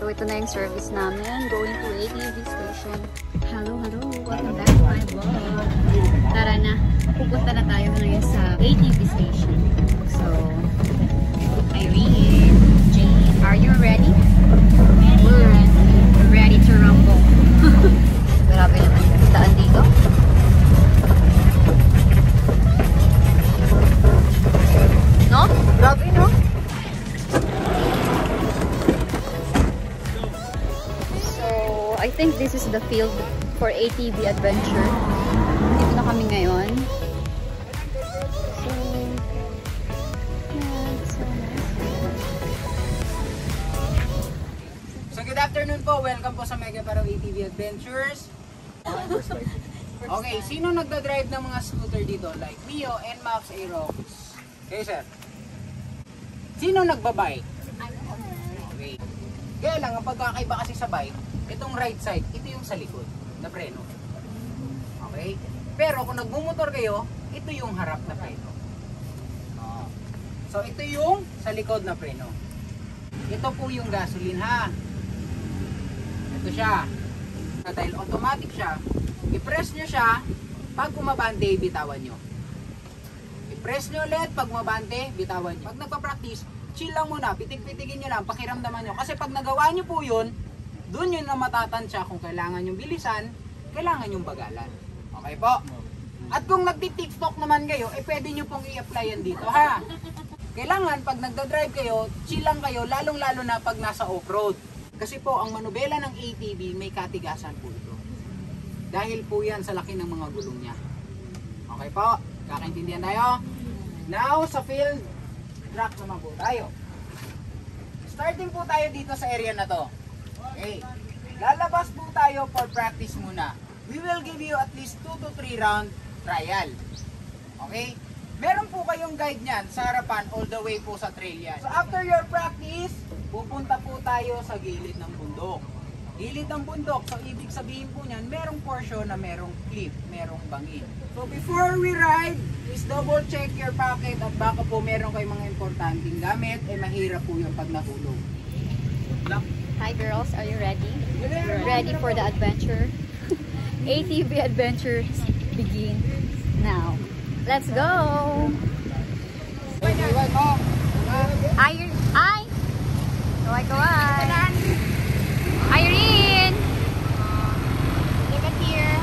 So, ito na yung service namin. Going to ATV station. Hello, hello. Welcome back to my vlog. Tara na. Pupunta na tayo ngayon sa ATV station. So, Irene, Jane, are you ready? We're ready to rumble. Grabe naman yung daan dito. No? Grabe, no? I think this is the field for ATV adventure. Dito na kami ngayon. So, yeah, so nice. So, good afternoon po. Welcome po sa Mega Paraw ATV Adventures. Okay, sino nagda-drive ng mga scooter dito? Like Mio, NMAX, Aerox. Okay, sir. Sino nagbabike? Okay. Kaya lang, ang pagkakaiba kasi sa bike, itong right side, ito yung sa likod na preno. Okay? Pero kung nagmumotor kayo, ito yung harap na preno. So ito yung sa likod na preno. Ito po yung gasoline, ha. Ito siya. Dahil automatic siya, i-press nyo siya, pag umabante, bitawan nyo. I-press nyo ulit, pag umabante, bitawan nyo. Pag nagpa-practice, chill lang muna, pitik-pitigin nyo lang, pakiramdaman nyo. Kasi pag nagawa nyo po yun, doon yun na matatansya kung kailangan yung bilisan, kailangan yung bagalan. Okay po? At kung nagti-TikTok naman kayo, pwede nyo pong i-apply yan dito, ha? Kailangan pag nagda-drive kayo, chill lang kayo, lalong-lalo na pag nasa off-road. Kasi po, ang manubela ng ATV, may katigasan po ito. Dahil po yan sa laki ng mga gulong niya. Okay po? Kakaintindihan tayo? Now, sa field track naman po tayo. Starting po tayo dito sa area na to. Okay. Lalabas po tayo for practice muna. We will give you at least 2 to 3 round trial. Okay? Meron po kayong guide niyan sa harapan all the way po sa trail yan. So after your practice, pupunta po tayo sa gilid ng bundok. Gilid ng bundok, so ibig sabihin po niyan, merong portion na merong cliff, merong bangin. So before we ride, please double check your pocket at baka po meron kayong mga importanteng gamit, mahirap po yung pag nahulog. Hi girls, are you ready? Ready for the adventure? ATV adventures begin now. Let's go! Irene! Kaway! Irene! Look at here!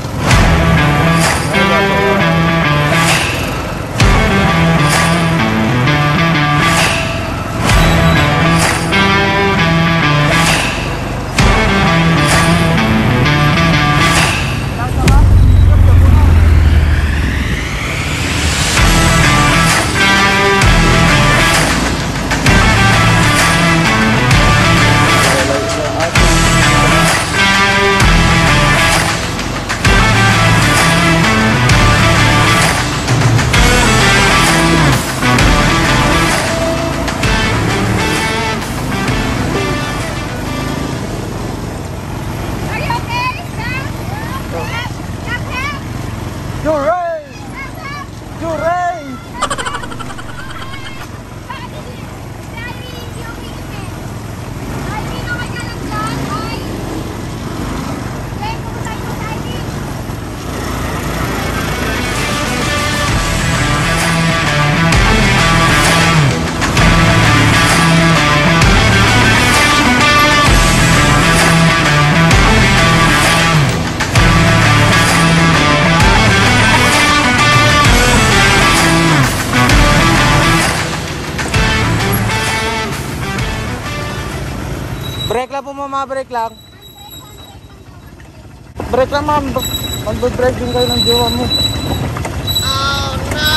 Break lang po mama, break lang. Break lang ma'am. Mag-break din kayo ng jowa mo. Oh no!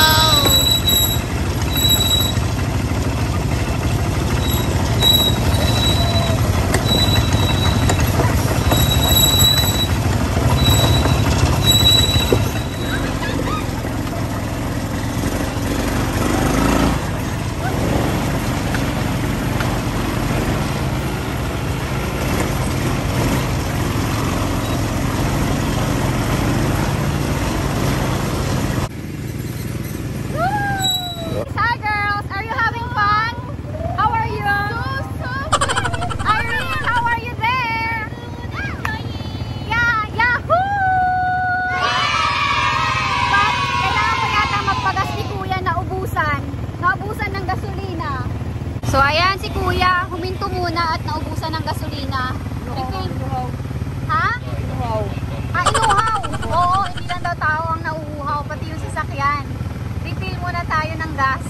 So ayan si Kuya, huminto muna at naubusan ng gasolina. Ha? Inuhaw. Ah, inuhaw. Oo, hindi lang daw tao ang nauuhaw, pati yung sasakyan. Refill muna tayo ng gas.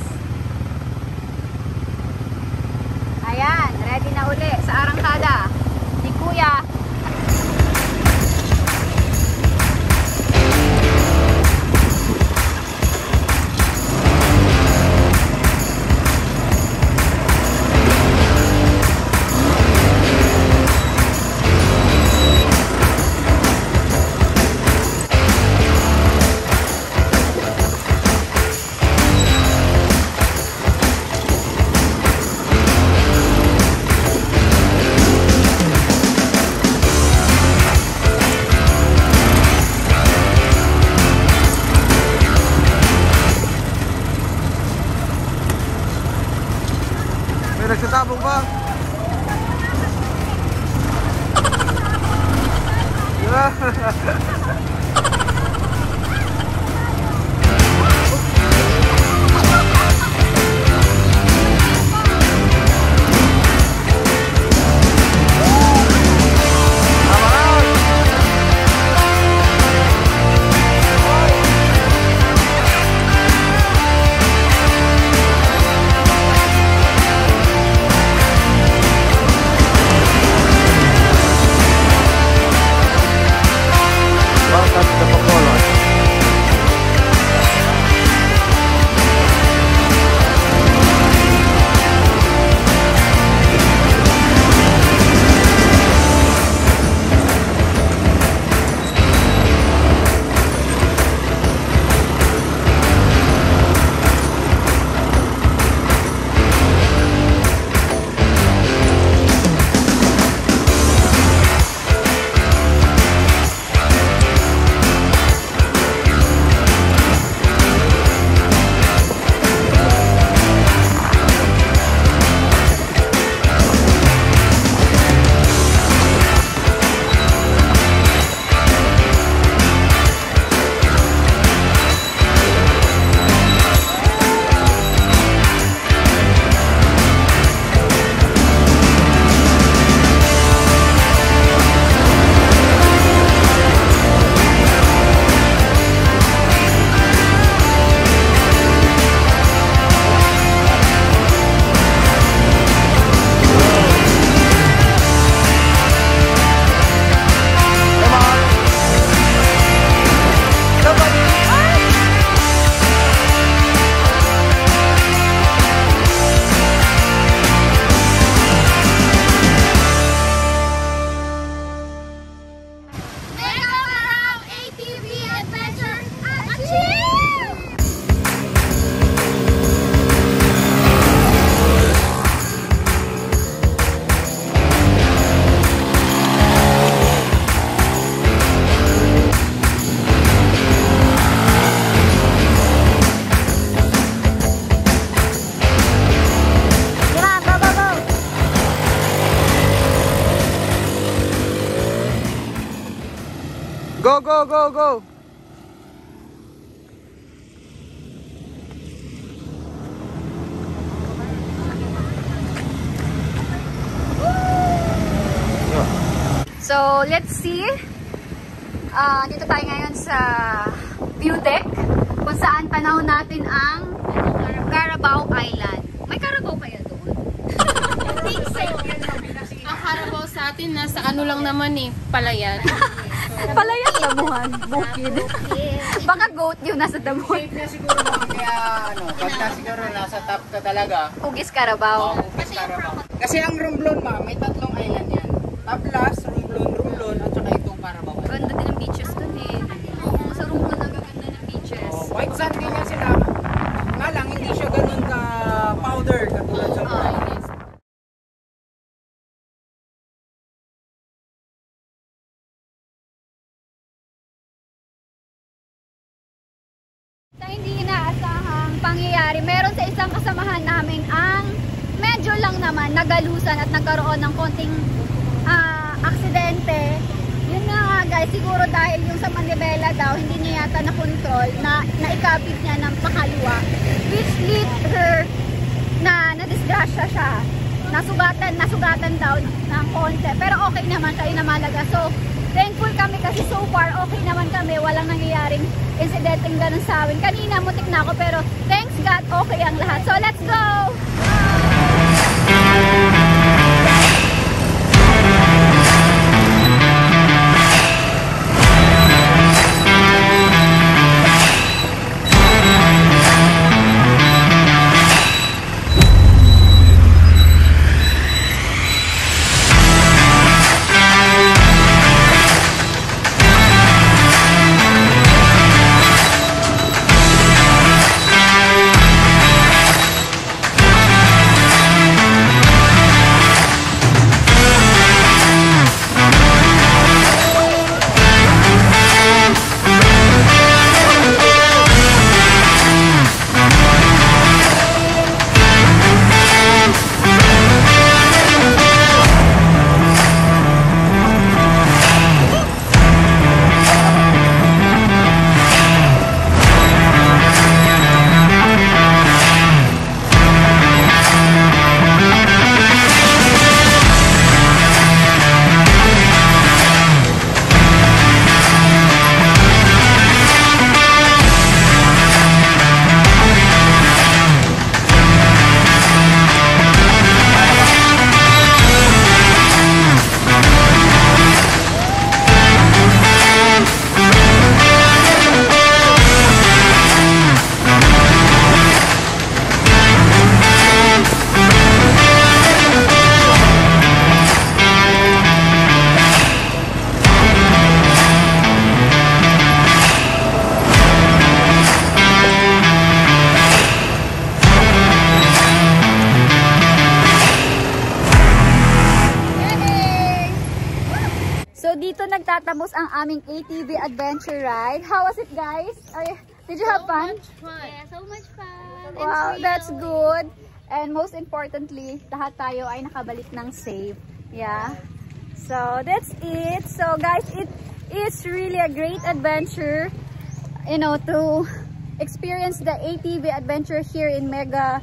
Ayan, ready na uli sa arangkada ni Kuya. Nagsatabong pa. Go, go, go, go! So, let's see. Dito tayo ngayon sa view deck kung saan panahon natin ang Carabao Island. May Carabao kaya doon? Ang Carabao sa atin, nasa ano lang naman eh, Palayan. Palayan, damuhan, bukid. Baka goat yun nasa damuhan. Safe na siguro mga kaya ano, pagka siguro nasa top ka talaga. Ugis Carabao. Ugis Carabao. Kasi ang Romblon may tatlong island yan. Tablas, Romblon, at saka itong Carabao. Ganda din ang beaches dun eh. Oo, sa Romblon nagaganda ng beaches. White sand din yan sila. Nga lang, hindi siya ganun ka powder katulad sa Pilipinas. Sa hindi inaasahang pangyayari, meron sa isang kasamahan namin ang medyo lang naman nagalusan at nagkaroon ng konting aksidente. Yun nga guys, siguro dahil yung sa manibela daw, hindi niya yata na-control, na naikapit niya ng pakaliwa, which lead her na nadisgrasya nadisgrasya siya. Nasugatan daw ng konti. Pero okay naman siya, yun ang mahalaga. So, thankful kami kasi so far, okay naman kami. Walang nangyayaring incidenteng ganun sa amin. Kanina, mutik na ako, pero thanks God, okay ang lahat. So, let's go! So dito nagtatapos ang aming ATV adventure ride. How was it, guys? Did you have fun? Yeah, so much fun. Wow, that's good. And most importantly, lahat tayo ay nakabalik ng safe. Yeah. So that's it. So guys, it is really a great adventure, you know, to experience the ATV adventure here in Mega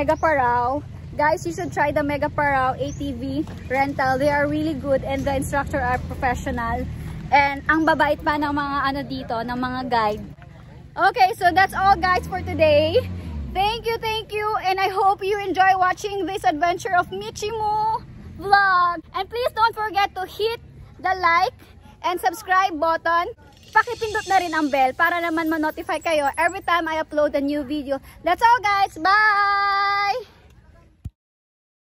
Parao. Guys, you should try the Mega Parao ATV rental. They are really good and the instructor are professional. And ang babait pa ng mga ano dito, ng mga guide. Okay, so that's all guys for today. Thank you, and I hope you enjoy watching this adventure of Michimu vlog. And please don't forget to hit the like and subscribe button. Pakipindot na rin ang bell para naman ma-notify kayo every time I upload a new video. That's all guys, bye!